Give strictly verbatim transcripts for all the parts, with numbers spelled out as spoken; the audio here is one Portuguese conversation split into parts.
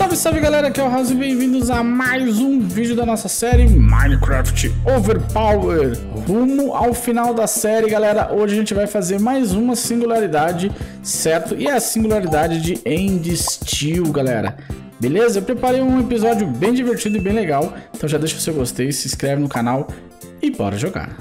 Salve, salve galera, aqui é o House e bem-vindos a mais um vídeo da nossa série Minecraft Overpower. Rumo ao final da série, galera, hoje a gente vai fazer mais uma singularidade, certo? E é a singularidade de End Steel, galera. Beleza? Eu preparei um episódio bem divertido e bem legal, então já deixa o seu gostei, se inscreve no canal e bora jogar.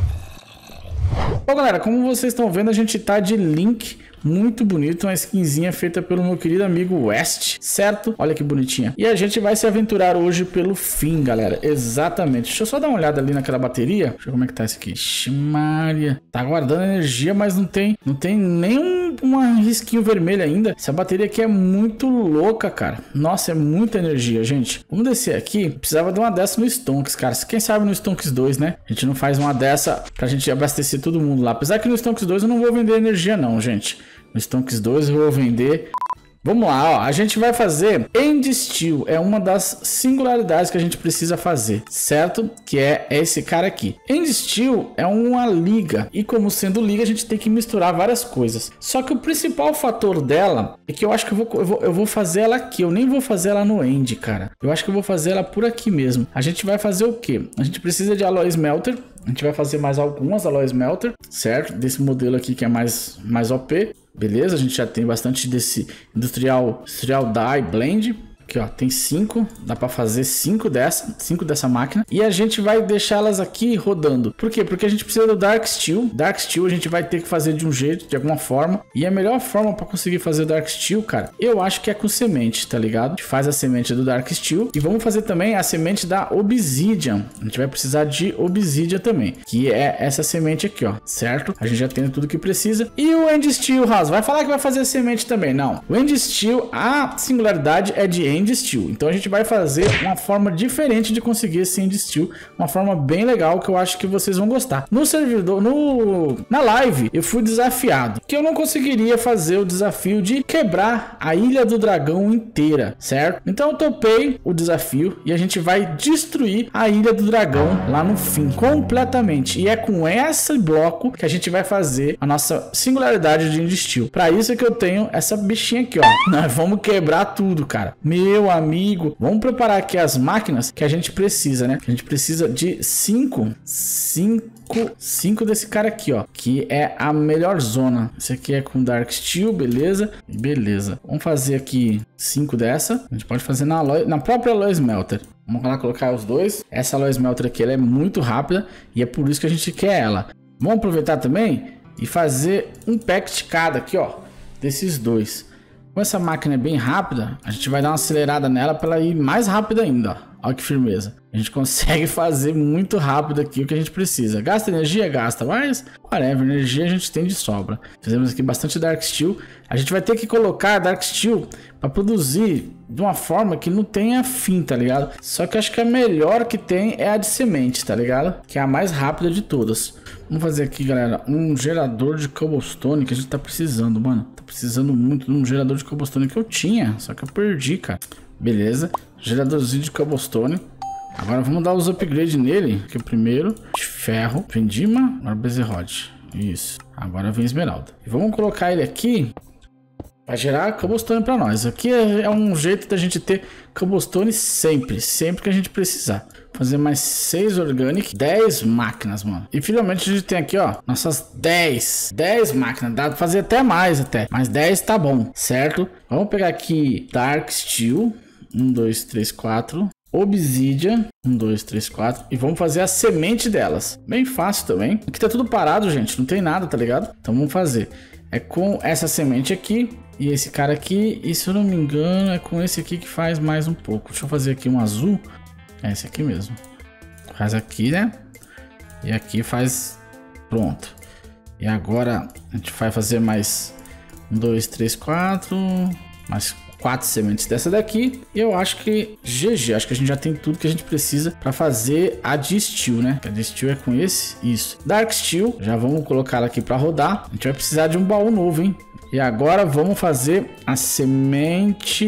Bom, galera, como vocês estão vendo, a gente tá de Link. Muito bonito, uma skinzinha feita pelo meu querido amigo West, certo? Olha que bonitinha. E a gente vai se aventurar hoje pelo fim, galera. Exatamente. Deixa eu só dar uma olhada ali naquela bateria. Deixa eu ver como é que tá isso aqui. Ximaria. Tá guardando energia, mas não tem, não tem nem um risquinho vermelho ainda. Essa bateria aqui é muito louca, cara. Nossa, é muita energia, gente. Vamos descer aqui. Precisava de uma dessa no Stonks, cara. Quem sabe no Stonks dois, né? A gente não faz uma dessa pra gente abastecer todo mundo lá. Apesar que no Stonks dois eu não vou vender energia não, gente. No Stonks dois eu vou vender. Vamos lá, ó. A gente vai fazer End Steel. É uma das singularidades que a gente precisa fazer, certo? Que é esse cara aqui. End Steel é uma liga. E como sendo liga, a gente tem que misturar várias coisas. Só que o principal fator dela é que eu acho que eu vou, eu vou, eu vou fazer ela aqui. Eu nem vou fazer ela no End, cara. Eu acho que eu vou fazer ela por aqui mesmo. A gente vai fazer o quê? A gente precisa de Alloy Smelter. A gente vai fazer mais algumas Alloy Smelter, certo? Desse modelo aqui que é mais, mais O P. Beleza, a gente já tem bastante desse Industrial, Industrial Dye Blend. Aqui, ó, tem cinco, dá para fazer cinco dessa, cinco dessa máquina. E a gente vai deixar elas aqui rodando. Por quê? Porque a gente precisa do Dark Steel. Dark Steel a gente vai ter que fazer de um jeito, de alguma forma. E a melhor forma para conseguir fazer o Dark Steel, cara, eu acho que é com semente, tá ligado? A gente faz a semente do Dark Steel. E vamos fazer também a semente da Obsidian. A gente vai precisar de Obsidian também, que é essa semente aqui, ó, certo? A gente já tem tudo que precisa. E o End Steel, House, vai falar que vai fazer a semente também? Não. O End Steel, a singularidade é de End Steel. Então a gente vai fazer uma forma diferente de conseguir esse End Steel, uma forma bem legal que eu acho que vocês vão gostar. No servidor, no na live, eu fui desafiado que eu não conseguiria fazer o desafio de quebrar a Ilha do Dragão inteira, certo? Então eu topei o desafio e a gente vai destruir a Ilha do Dragão lá no fim, completamente. E é com esse bloco que a gente vai fazer a nossa singularidade de End Steel. Para isso é que eu tenho essa bichinha aqui, ó. Nós vamos quebrar tudo, cara. Meu amigo, vamos preparar aqui as máquinas que a gente precisa, né? A gente precisa de cinco, cinco, cinco desse cara aqui, ó, que é a melhor zona. Esse aqui é com Dark Steel, beleza? Beleza. Vamos fazer aqui cinco dessa. A gente pode fazer na, alloy, na própria Alloy Smelter. Vamos lá colocar os dois. Essa Alloy Smelter aqui, ela é muito rápida e é por isso que a gente quer ela. Vamos aproveitar também e fazer um pack de cada aqui, ó, desses dois. Com essa máquina é bem rápida, a gente vai dar uma acelerada nela para ela ir mais rápida ainda, ó. Olha que firmeza. A gente consegue fazer muito rápido aqui o que a gente precisa. Gasta energia? Gasta, mas whatever, energia a gente tem de sobra. Fizemos aqui bastante Dark Steel. A gente vai ter que colocar Dark Steel para produzir de uma forma que não tenha fim, tá ligado? Só que eu acho que a melhor que tem é a de semente, tá ligado? Que é a mais rápida de todas. Vamos fazer aqui, galera, um gerador de cobblestone que a gente tá precisando, mano. Tá precisando muito de um gerador de cobblestone que eu tinha, só que eu perdi, cara. Beleza, geradorzinho de cobblestone. Agora vamos dar os upgrades nele. Aqui o primeiro, de ferro, Vendima, agora Bezerrod. Isso, agora vem esmeralda. E vamos colocar ele aqui para gerar cobblestone para nós. Aqui é um jeito da gente ter cobblestone sempre, sempre que a gente precisar. Fazer mais seis organic, dez máquinas, mano. E finalmente a gente tem aqui, ó, nossas dez, dez máquinas. Dá pra fazer até mais até, mas dez tá bom, certo? Vamos pegar aqui Dark Steel, um, dois, três, quatro. Obsidian, um, dois, três, quatro. E vamos fazer a semente delas. Bem fácil também. Aqui tá tudo parado, gente, não tem nada, tá ligado? Então vamos fazer. É com essa semente aqui e esse cara aqui. E se eu não me engano é com esse aqui que faz mais um pouco. Deixa eu fazer aqui um azul. É esse aqui mesmo. Faz aqui, né? E aqui faz... Pronto. E agora a gente vai fazer mais um, dois, três, quatro. Mais quatro sementes dessa daqui. E eu acho que G G. Acho que a gente já tem tudo que a gente precisa para fazer a de Steel, né? A de Steel é com esse. Isso. Dark Steel. Já vamos colocar ela aqui para rodar. A gente vai precisar de um baú novo, hein? E agora vamos fazer a semente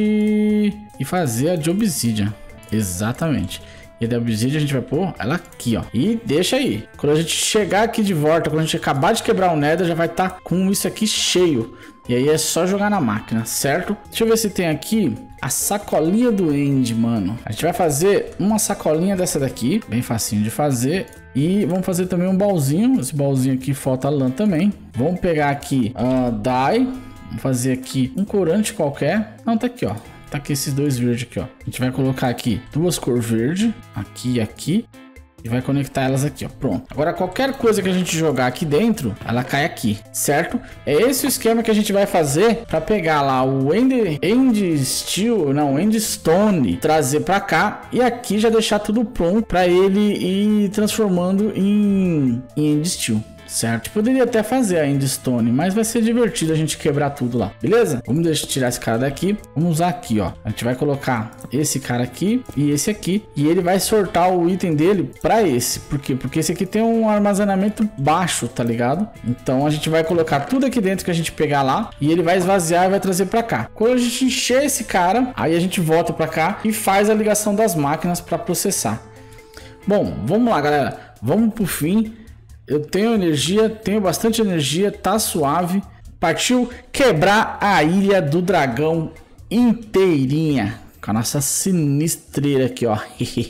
e fazer a de Obsidian. Exatamente. E a da Obsidian a gente vai pôr ela aqui, ó. E deixa aí. Quando a gente chegar aqui de volta, quando a gente acabar de quebrar o Nether, já vai estar tá com isso aqui cheio. E aí é só jogar na máquina, certo? Deixa eu ver se tem aqui a sacolinha do End, mano. A gente vai fazer uma sacolinha dessa daqui, bem facinho de fazer. E vamos fazer também um baúzinho. Esse baúzinho aqui falta lã também. Vamos pegar aqui uh, dye. Vamos fazer aqui um corante qualquer. Não, tá aqui, ó. Tá aqui esses dois verdes aqui, ó. A gente vai colocar aqui duas cor verde. Aqui e aqui. E vai conectar elas aqui, ó. Pronto. Agora, qualquer coisa que a gente jogar aqui dentro, ela cai aqui, certo? É esse o esquema que a gente vai fazer para pegar lá o End, End Steel, não, End Stone, trazer para cá e aqui já deixar tudo pronto para ele ir transformando em, em End Steel. Certo? Poderia até fazer a Endstone, mas vai ser divertido a gente quebrar tudo lá, beleza? Vamos deixar, tirar esse cara daqui. Vamos usar aqui, ó. A gente vai colocar esse cara aqui e esse aqui. E ele vai sortar o item dele para esse. Por quê? Porque esse aqui tem um armazenamento baixo, tá ligado? Então a gente vai colocar tudo aqui dentro que a gente pegar lá. E ele vai esvaziar e vai trazer para cá. Quando a gente encher esse cara, aí a gente volta para cá e faz a ligação das máquinas para processar. Bom, vamos lá, galera. Vamos pro fim. Eu tenho energia, tenho bastante energia, tá suave. Partiu quebrar a Ilha do Dragão inteirinha. Com a nossa sinistreira aqui, ó.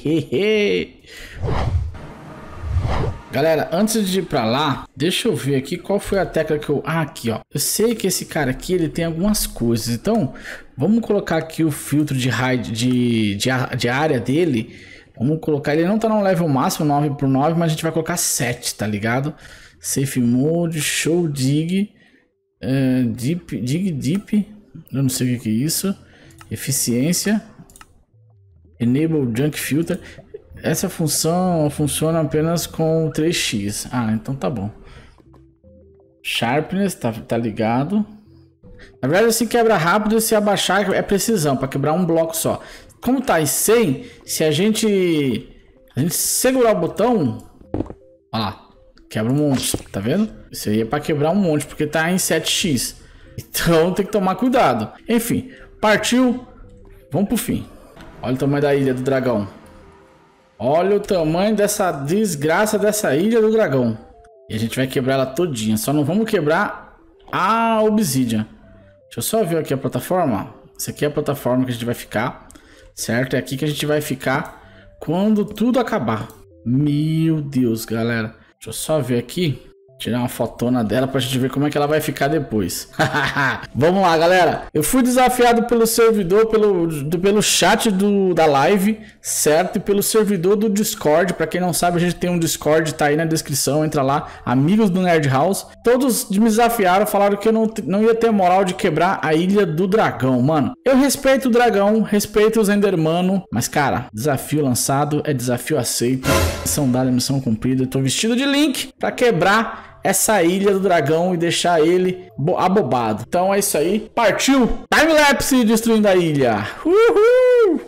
Galera, antes de ir pra lá, deixa eu ver aqui qual foi a tecla que eu... Ah, aqui, ó. Eu sei que esse cara aqui, ele tem algumas coisas. Então, vamos colocar aqui o filtro de, raid, de, de, de área dele... Vamos colocar, ele não tá no level máximo, nove por nove, mas a gente vai colocar sete, tá ligado? Safe Mode, Show Dig, uh, Deep, Dig Deep, eu não sei o que é isso. Eficiência, Enable Junk Filter. Essa função funciona apenas com três x. Ah, então tá bom. Sharpness, tá, tá ligado. Na verdade, assim quebra rápido, se abaixar é precisão, para quebrar um bloco só. Como tá em cem, se a gente a gente segurar o botão, olha lá, quebra um monte, tá vendo? Isso aí é para quebrar um monte, porque tá em sete x. Então tem que tomar cuidado. Enfim, partiu. Vamos pro fim. Olha o tamanho da Ilha do Dragão. Olha o tamanho dessa desgraça dessa Ilha do Dragão. E a gente vai quebrar ela todinha. Só não vamos quebrar a Obsidian. Deixa eu só ver aqui a plataforma. Essa aqui é a plataforma que a gente vai ficar. Certo? É aqui que a gente vai ficar quando tudo acabar. Meu Deus, galera. Deixa eu só ver aqui. Tirar uma fotona dela pra gente ver como é que ela vai ficar depois. Vamos lá, galera. Eu fui desafiado pelo servidor, pelo, do, pelo chat do, da live, certo? E pelo servidor do Discord. Pra quem não sabe, a gente tem um Discord, tá aí na descrição. Entra lá, amigos do Nerd House. Todos me desafiaram, falaram que eu não, não ia ter moral de quebrar a Ilha do Dragão, mano. Eu respeito o dragão, respeito os Endermano. Mas, cara, desafio lançado é desafio aceito. Missão dada, missão cumprida. Eu tô vestido de Link pra quebrar essa Ilha do Dragão e deixar ele abobado. Então é isso aí. Partiu! Timelapse destruindo a ilha. Uhul!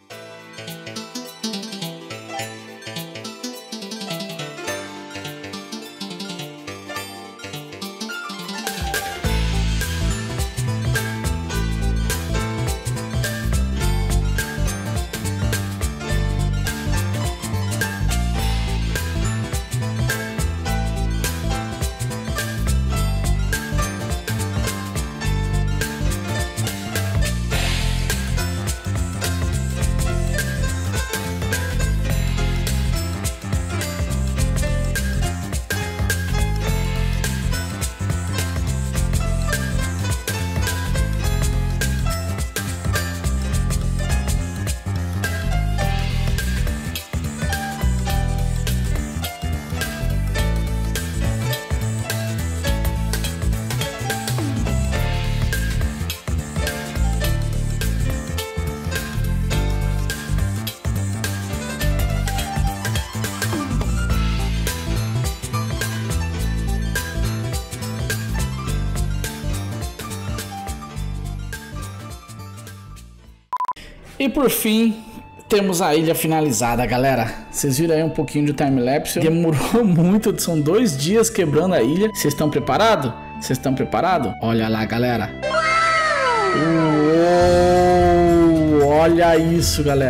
E por fim, temos a ilha finalizada, galera. Vocês viram aí um pouquinho de time-lapse. Demorou muito, são dois dias quebrando a ilha. Vocês estão preparados? Vocês estão preparados? Olha lá, galera. Uou, olha isso, galera.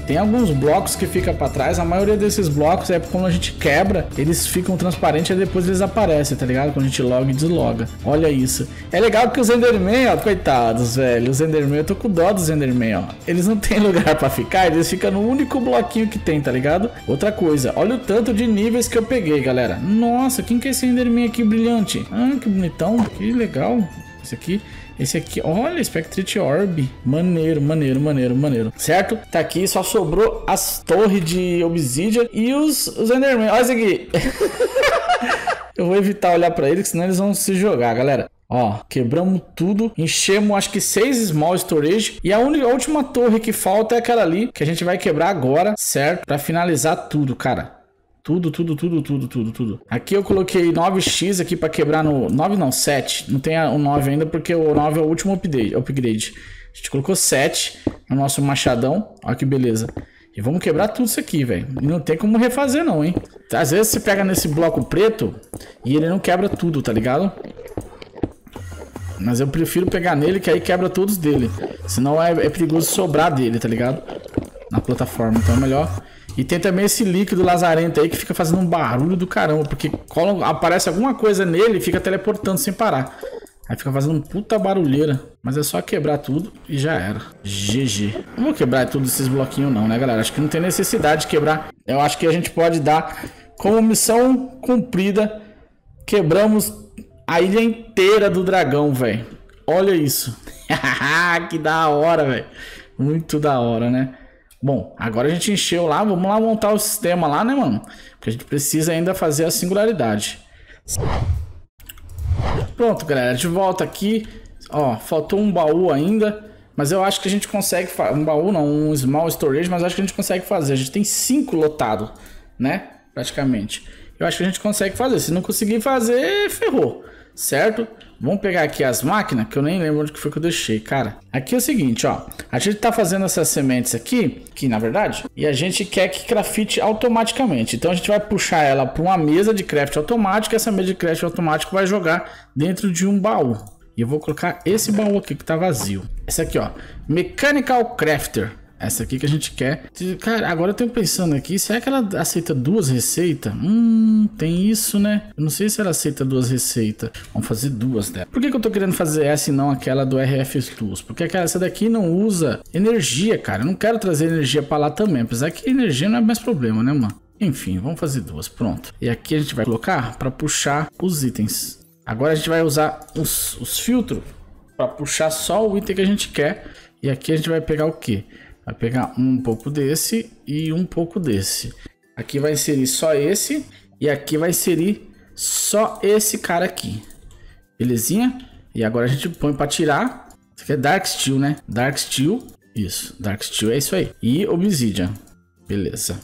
Tem alguns blocos que ficam pra trás, a maioria desses blocos é quando a gente quebra, eles ficam transparentes e depois eles aparecem, tá ligado? Quando a gente loga e desloga. Olha isso. É legal que os Enderman, ó, coitados, velho, os Enderman, eu tô com dó dos Enderman, ó. Eles não tem lugar pra ficar, eles ficam no único bloquinho que tem, tá ligado? Outra coisa, olha o tanto de níveis que eu peguei, galera. Nossa, quem que é esse Enderman aqui brilhante? Ah, que bonitão, que legal. Esse aqui... Esse aqui, olha, Spectrite Orb. Maneiro, maneiro, maneiro, maneiro. Certo? Tá aqui, só sobrou as torres de Obsidian e os, os Enderman. Olha isso aqui. Eu vou evitar olhar pra eles, senão eles vão se jogar, galera. Ó, quebramos tudo, enchemos acho que seis Small Storage. E a, única, a última torre que falta é aquela ali, que a gente vai quebrar agora, certo? Pra finalizar tudo, cara. Tudo, tudo, tudo, tudo, tudo, tudo. Aqui eu coloquei nove x aqui pra quebrar no... nove não, sete. Não tem o nove ainda porque o nove é o último update, upgrade. A gente colocou sete no nosso machadão. Olha que beleza. E vamos quebrar tudo isso aqui, velho. E não tem como refazer não, hein. Às vezes você pega nesse bloco preto e ele não quebra tudo, tá ligado? Mas eu prefiro pegar nele que aí quebra todos dele. Senão é, é perigoso sobrar dele, tá ligado? Na plataforma, então é melhor... E tem também esse líquido lazarento aí que fica fazendo um barulho do caramba. Porque quando aparece alguma coisa nele, fica teleportando sem parar. Aí fica fazendo um puta barulheira. Mas é só quebrar tudo e já era. G G. Não vou quebrar todos esses bloquinhos não, né, galera? Acho que não tem necessidade de quebrar. Eu acho que a gente pode dar como missão cumprida. Quebramos a ilha inteira do dragão, velho. Olha isso. Que da hora, velho. Muito da hora, né? Bom, agora a gente encheu lá, vamos lá montar o sistema lá, né, mano? Porque a gente precisa ainda fazer a singularidade. Pronto, galera, de volta aqui. Ó, faltou um baú ainda, mas eu acho que a gente consegue... Um baú não, um small storage, mas acho que a gente consegue fazer. A gente tem cinco lotado, né? Praticamente. Eu acho que a gente consegue fazer. Se não conseguir fazer, ferrou, certo? Vamos pegar aqui as máquinas, que eu nem lembro onde que foi que eu deixei, cara. Aqui é o seguinte, ó. A gente tá fazendo essas sementes aqui, aqui na verdade, e a gente quer que crafte automaticamente. Então a gente vai puxar ela para uma mesa de craft automático, e essa mesa de craft automático vai jogar dentro de um baú. E eu vou colocar esse baú aqui que tá vazio. Esse aqui, ó. Mechanical Crafter. Essa aqui que a gente quer. Cara, agora eu tô pensando aqui, será que ela aceita duas receitas? Hum, tem isso, né? Eu não sei se ela aceita duas receitas. Vamos fazer duas dela. Por que que eu tô querendo fazer essa e não aquela do R F Tools? Porque aquela, essa daqui não usa energia, cara. Eu não quero trazer energia pra lá também. Apesar que energia não é mais problema, né, mano? Enfim, vamos fazer duas, pronto. E aqui a gente vai colocar pra puxar os itens. Agora a gente vai usar os, os filtros pra puxar só o item que a gente quer. E aqui a gente vai pegar o quê? Vai pegar um pouco desse e um pouco desse. Aqui vai inserir só esse. E aqui vai inserir só esse cara aqui. Belezinha? E agora a gente põe para tirar. Isso aqui é Dark Steel, né? Dark Steel. Isso. Dark Steel é isso aí. E Obsidian. Beleza.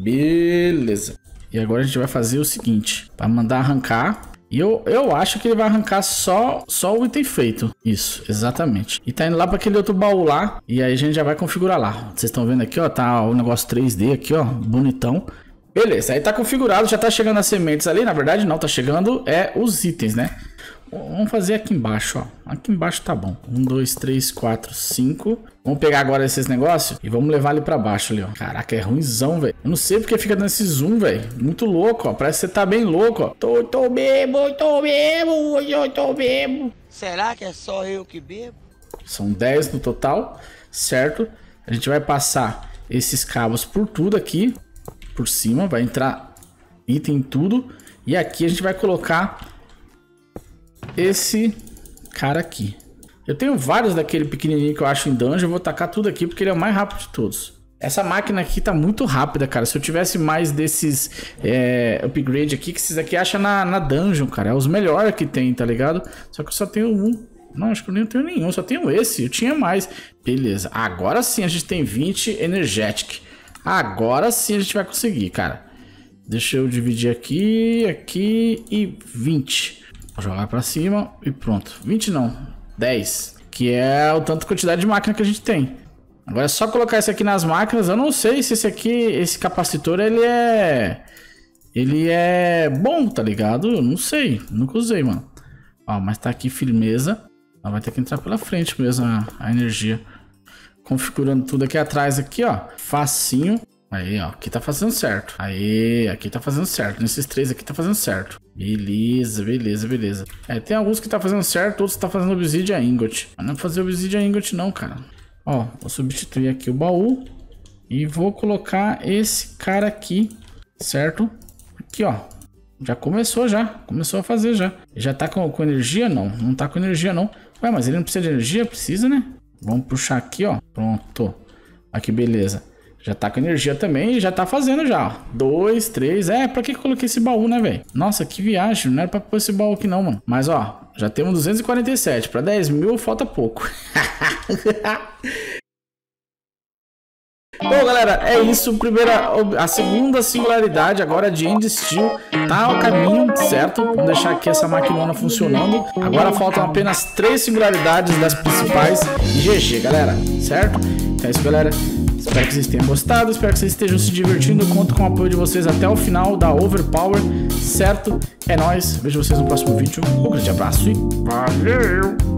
Beleza. E agora a gente vai fazer o seguinte. Para mandar arrancar. E eu, eu acho que ele vai arrancar só, só o item feito. Isso, exatamente. E tá indo lá para aquele outro baú lá. E aí a gente já vai configurar lá. Vocês estão vendo aqui, ó. Tá o negócio três D aqui, ó. Bonitão. Beleza, aí tá configurado. Já tá chegando as sementes ali. Na verdade não, tá chegando é os itens, né? Vamos fazer aqui embaixo, ó. Aqui embaixo tá bom. Um, dois, três, quatro, cinco. Vamos pegar agora esses negócios e vamos levar ali pra baixo ali, ó. Caraca, é ruimzão, velho. Eu não sei porque fica dando esse zoom, velho. Muito louco, ó. Parece que você tá bem louco, ó. Tô, tô bebo, tô bebo, eu tô bebo. Será que é só eu que bebo? São dez no total, certo? A gente vai passar esses cabos por tudo aqui. Por cima, vai entrar item em tudo. E aqui a gente vai colocar esse cara aqui. Eu tenho vários daquele pequenininho que eu acho em dungeon. Eu vou tacar tudo aqui porque ele é o mais rápido de todos. Essa máquina aqui tá muito rápida, cara. Se eu tivesse mais desses é, upgrade aqui, que esses aqui acham na, na dungeon, cara. É os melhores que tem, tá ligado? Só que eu só tenho um. Não, acho que eu nem tenho nenhum. Só tenho esse. Eu tinha mais. Beleza. Agora sim a gente tem vinte energetic. Agora sim a gente vai conseguir, cara. Deixa eu dividir aqui, aqui e vinte. Vou jogar pra cima e pronto. vinte não, dez. Que é o tanto de quantidade de máquina que a gente tem. Agora é só colocar isso aqui nas máquinas. Eu não sei se esse aqui, esse capacitor, ele é... Ele é bom, tá ligado? Eu não sei, nunca usei, mano. Ó, mas tá aqui firmeza. Ela vai ter que entrar pela frente mesmo a, a energia. configurando tudo aqui atrás, aqui, ó. Facinho. Aí, ó, aqui tá fazendo certo. Aí, aqui tá fazendo certo. Nesses três aqui tá fazendo certo. Beleza, beleza, beleza. É, tem alguns que tá fazendo certo, outros que tá fazendo Obsidian Ingot. Mas não vou fazer Obsidian Ingot não, cara. Ó, vou substituir aqui o baú. E vou colocar esse cara aqui, certo? Aqui, ó. Já começou, já. Começou a fazer, já. Já tá com, com energia? Não, não tá com energia, não. Ué, mas ele não precisa de energia? Precisa, né? Vamos puxar aqui, ó. Pronto. Aqui, beleza. Já tá com energia também e já tá fazendo já, ó. Dois, três. É, pra que eu coloquei esse baú, né, velho? Nossa, que viagem. Não era pra pôr esse baú aqui não, mano. Mas, ó, já temos duzentos e quarenta e sete. Pra dez mil falta pouco. Bom, galera, é isso. Primeira, a segunda singularidade agora de End Steel tá ao caminho, certo? Vamos deixar aqui essa maquinona funcionando. Agora faltam apenas três singularidades das principais e G G, galera, certo? Então é isso, galera. Espero que vocês tenham gostado, espero que vocês estejam se divertindo. Conto com o apoio de vocês até o final da Overpower, certo? É nóis, vejo vocês no próximo vídeo. Um grande abraço e valeu!